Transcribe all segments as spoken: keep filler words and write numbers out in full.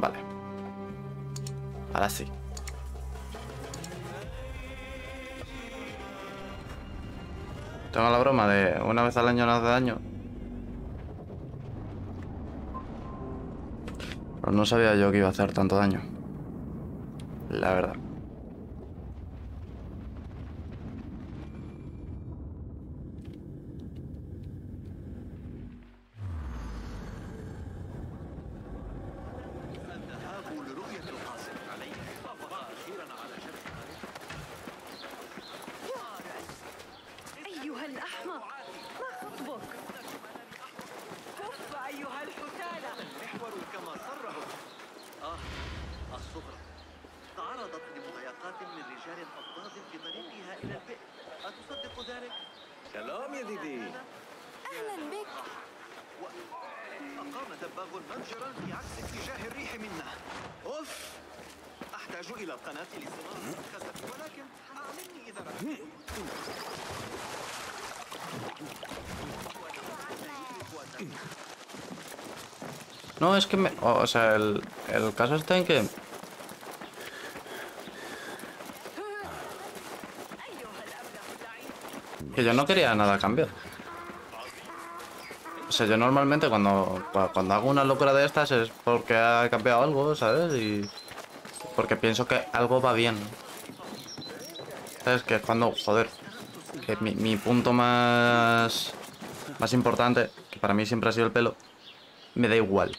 Vale. Ahora sí. Tengo la broma de una vez al año no hace daño. Pero no sabía yo que iba a hacer tanto daño. La verdad. سلام يا ديدي. أهلا بك. أقام دباغ منجرا في عكس اتجاه الريح منا. أوف. أحتاج إلى القناة لصناعة الخزف ولكن أعلمني إذا رأيت. No, es que me... O, o sea, el, el caso está en que... Que yo no quería nada a cambio. O sea, yo normalmente cuando, cuando hago una locura de estas es porque ha cambiado algo, ¿sabes? Y porque pienso que algo va bien. ¿Sabes? Que es cuando, joder, que mi, mi punto más, más importante, que para mí siempre ha sido el pelo, me da igual.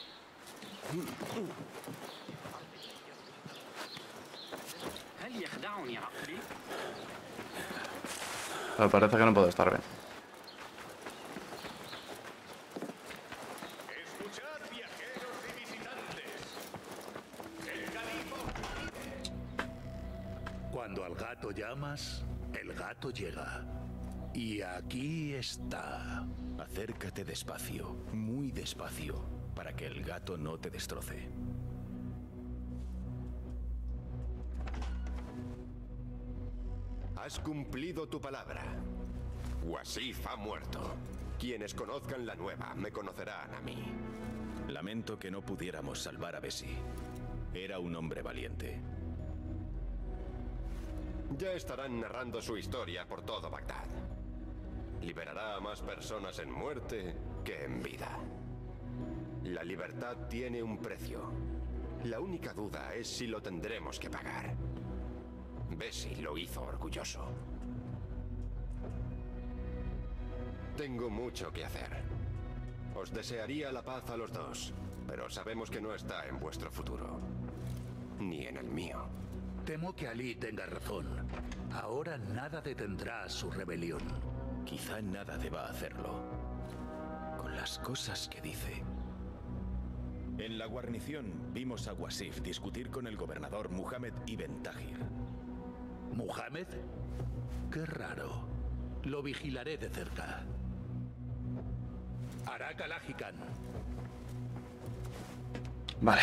Pero parece que no puedo estar bien. Cuando al gato llamas, el gato llega. Y aquí está. Acércate despacio, muy despacio, para que el gato no te destroce. Has cumplido tu palabra. Wasif ha muerto. Quienes conozcan la nueva me conocerán a mí. Lamento que no pudiéramos salvar a Bessie. Era un hombre valiente. Ya estarán narrando su historia por todo Bagdad. Liberará a más personas en muerte que en vida. La libertad tiene un precio. La única duda es si lo tendremos que pagar. Bessie lo hizo orgulloso. Tengo mucho que hacer. Os desearía la paz a los dos, pero sabemos que no está en vuestro futuro. Ni en el mío. Temo que Ali tenga razón. Ahora nada detendrá su rebelión. Quizá nada deba hacerlo. Con las cosas que dice. En la guarnición vimos a Wasif discutir con el gobernador Muhammad ibn Tahir. ¿Muhammad? Qué raro. Lo vigilaré de cerca. Arak Alajikan. Vale.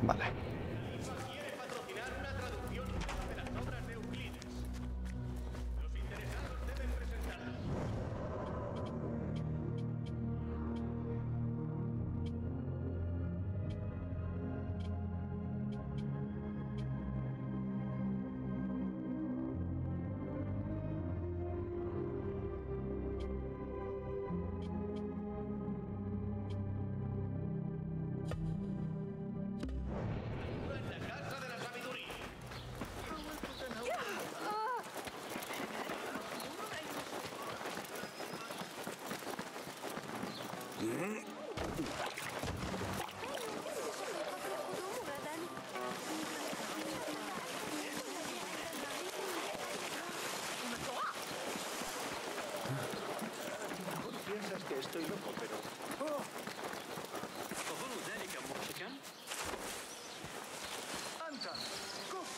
Vale. Piensas que estoy loco, pero... تظن ذلك مضحكا؟ أنت كف.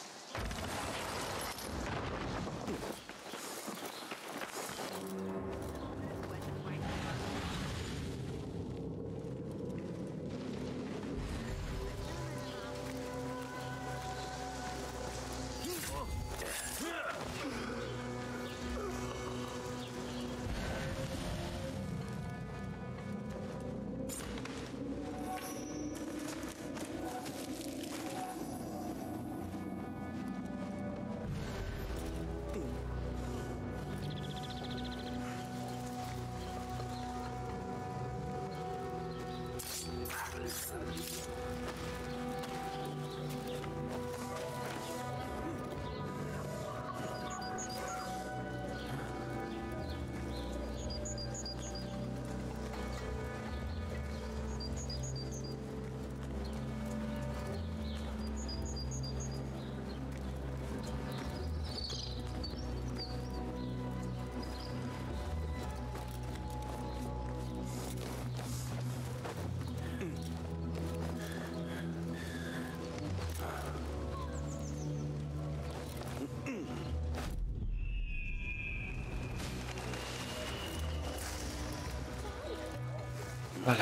Vale.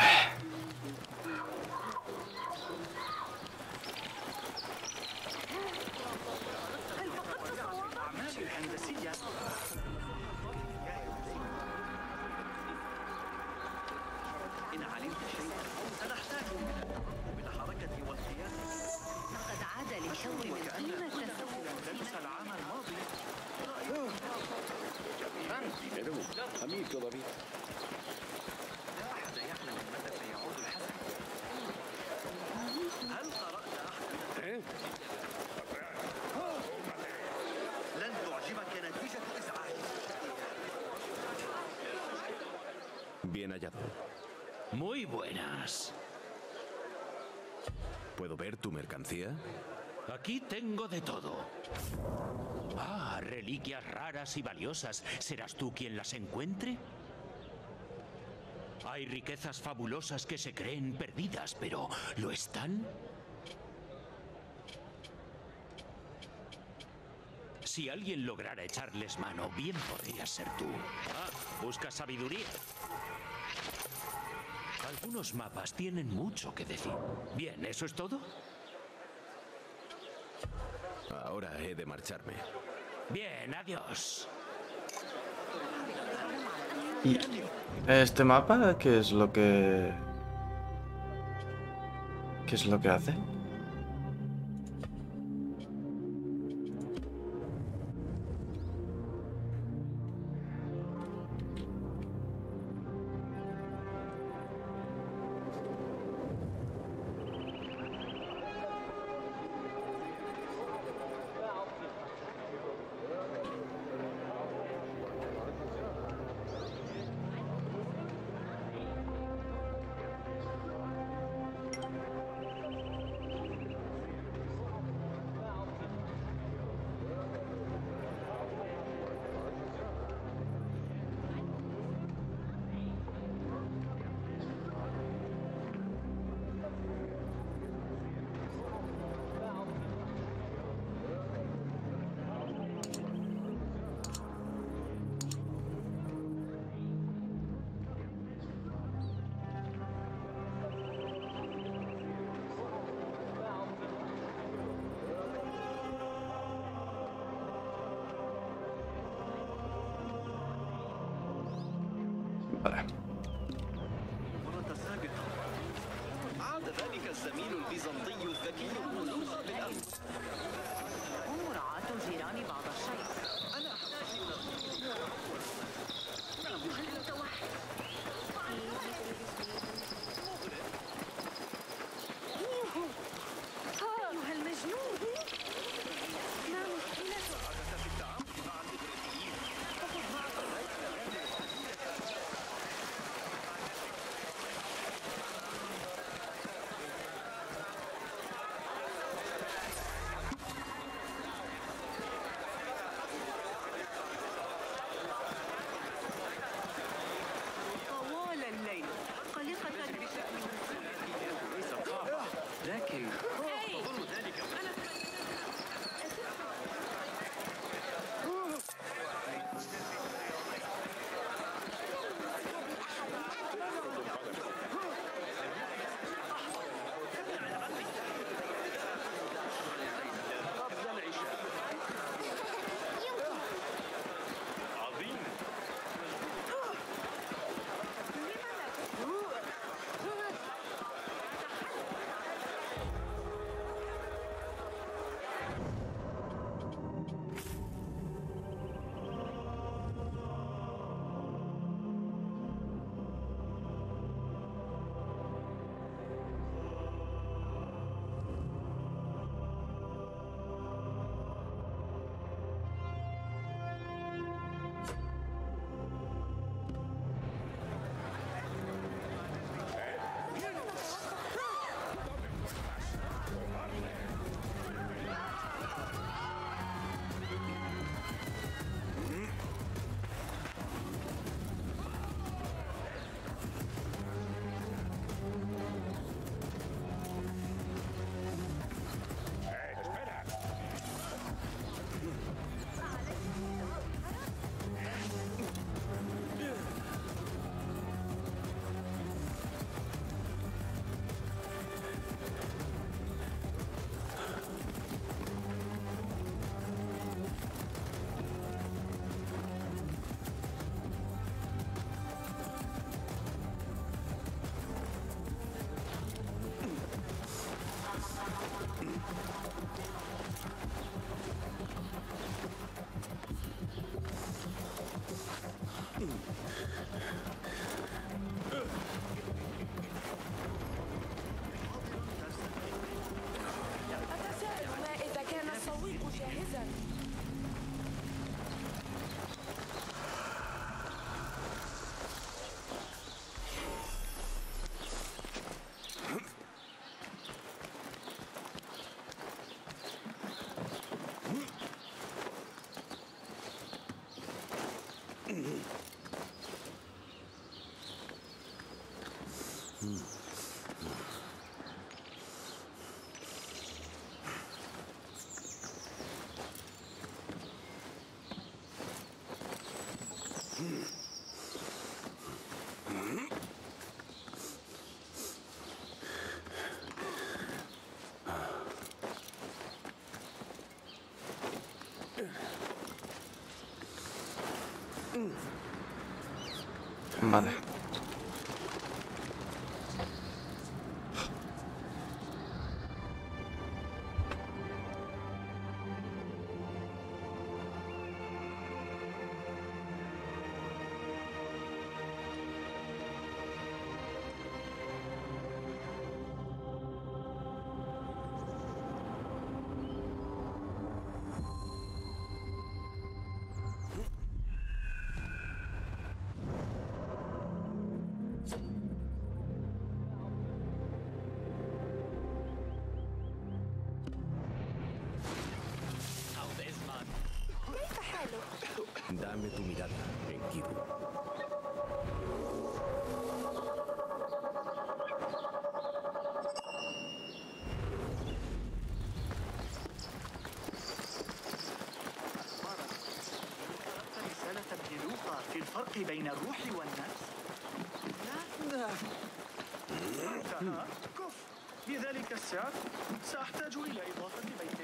الأعمال الهندسية. إن علمت شيئا سنحتاج بالحركة والقيادة. لقد عاد للتو من قيمة التسوق لبس العام الماضي. Dinero. A mí todavía. لا أحد يعلم متى سيعود الحسن. هل قرأت أحدا؟ لن تعجبك نتيجة إزعاجي. Bien hallado. Muy buenas. ¿Puedo ver tu mercancía? Aquí tengo de todo. Ah, reliquias raras y valiosas. ¿Serás tú quien las encuentre? Hay riquezas fabulosas que se creen perdidas, pero ¿lo están? Si alguien lograra echarles mano, bien podrías ser tú. Ah, busca sabiduría. Algunos mapas tienen mucho que decir. Bien, ¿eso es todo? Ahora he de marcharme. Bien, adiós. ¿Y este mapa qué es lo que... qué es lo que hace? Vale. مرة سابقة عاد ذلك الزميل البيزنطي الذكي الملوث بالأمس. مراعاة الجيران بعض الشيء. أنا أحتاج إلى المتوحد. أيها المجنون. ما مشكلتك؟ في التعامل مع الإبريقيين. فخذ معك طوال الليل قلقة بشأن ليس صعبة، لكن أظن ذلك أنا قبل العشاء. عظيم. أتساءل ما إذا كان الصويب جاهزا. Vale. كيف حالك؟ Dame tu mirada, Enkidu. رسالة ابن لوقا في الفرق بين الروح والنفس. لا انتهى. كف. بذلك السعر سأحتاج إلى إضافة بيت.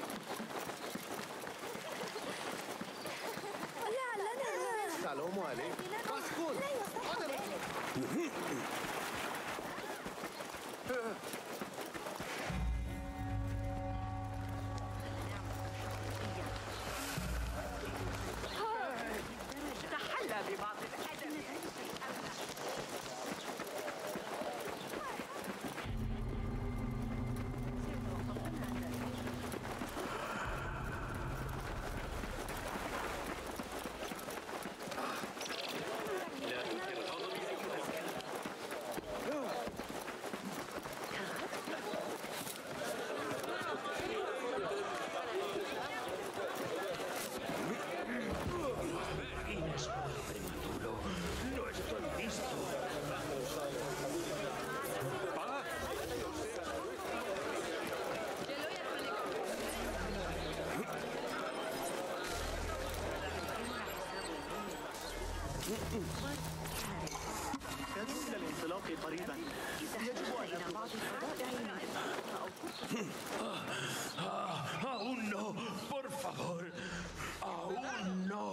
لعلنا سلام عليكم. لا يصح ذلك. تحلى ببعض الأدب. كادوا إلى الانطلاق قريبا. يجب أن إلى بعض الفضائع Aún no, por favor. Aún no.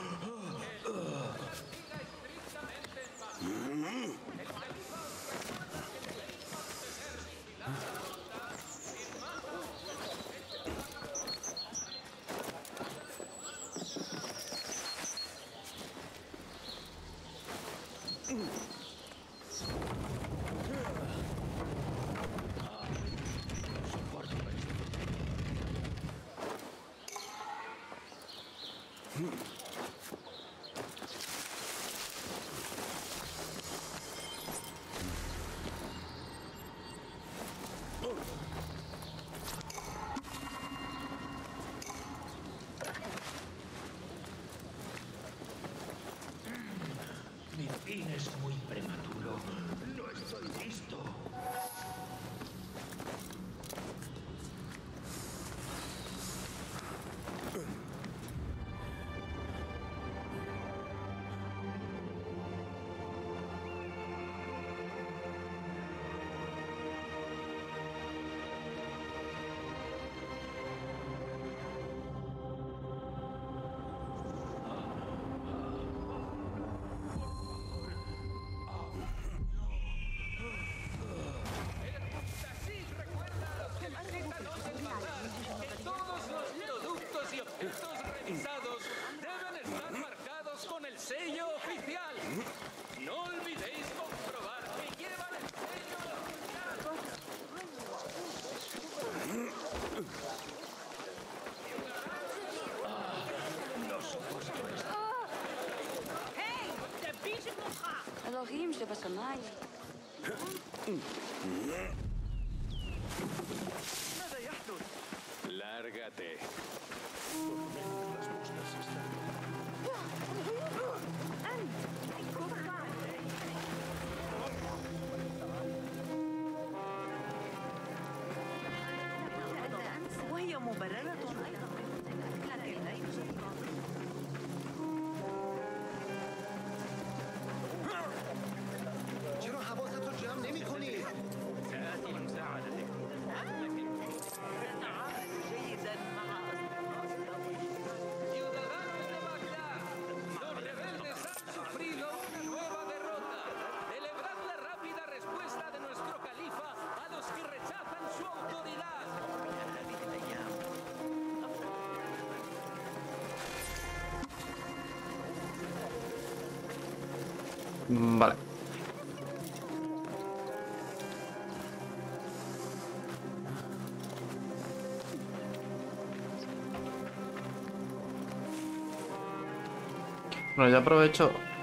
Mi fin es muy prematuro. No estoy listo. Revisados deben estar marcados con el sello oficial. No olvidéis comprobar que llevan el sello אלוהים שבשמיים. ماذا يحدث؟ Lárgate. وهي مبررة أيضا، لكن لا يوجد چرا حواست رو جمع نمی‌کنی؟ سآتي لمساعدتك. نتعامل جيدا مع Ciudadanos de Bagdad, los rebeldes han sufrido una nueva derrota. Celebrad la rápida respuesta de nuestro califa a los que rechazan su autoridad. هذه الأيام Vale. Bueno, ya aprovecho